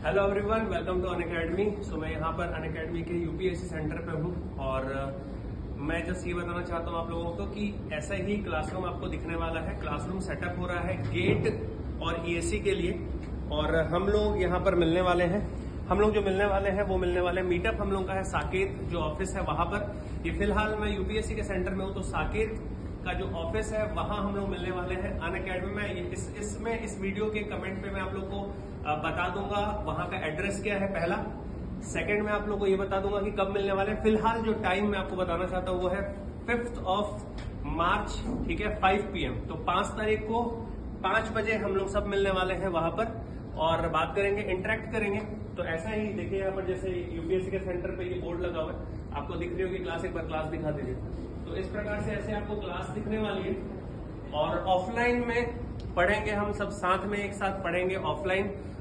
Hello everyone, welcome to Unacademy. So मैं यहाँ पर अनअकैडमी के यूपीएससी सेंटर पे हूँ और मैं जस्ट ये बताना चाहता हूँ आप लोगों को कि ऐसा ही क्लासरूम आपको दिखने वाला है। क्लासरूम सेटअप हो रहा है गेट और ईएससी के लिए और हम लोग यहाँ पर मिलने वाले हैं। हम लोग जो मिलने वाले हैं वो मिलने वाले मीटअप हम लोग का है साकेत जो ऑफिस है वहां पर। ये फिलहाल मैं यूपीएससी के सेंटर में हूँ, तो साकेत का जो ऑफिस है वहां हम लोग मिलने वाले हैं अनअकैडमी में। इसमें इस वीडियो के कमेंट पे मैं आप लोग को बता दूंगा वहां का एड्रेस क्या है पहला। सेकंड में आप लोग को ये बता दूंगा कि कब मिलने वाले हैं। फिलहाल जो टाइम मैं आपको बताना चाहता हूँ वो है 5 मार्च, ठीक है, 5 PM। तो 5 तारीख को 5 बजे हम लोग सब मिलने वाले हैं वहां पर और बात करेंगे, इंटरेक्ट करेंगे। तो ऐसा ही देखिए यहाँ पर जैसे यूपीएससी के सेंटर पे ये बोर्ड लगा हुआ है, आपको दिख रही होगी क्लास। एक बार क्लास दिखा दीजिए। तो इस प्रकार से ऐसे आपको क्लास दिखने वाली है और ऑफलाइन में पढ़ेंगे हम सब साथ में, एक साथ पढ़ेंगे ऑफलाइन।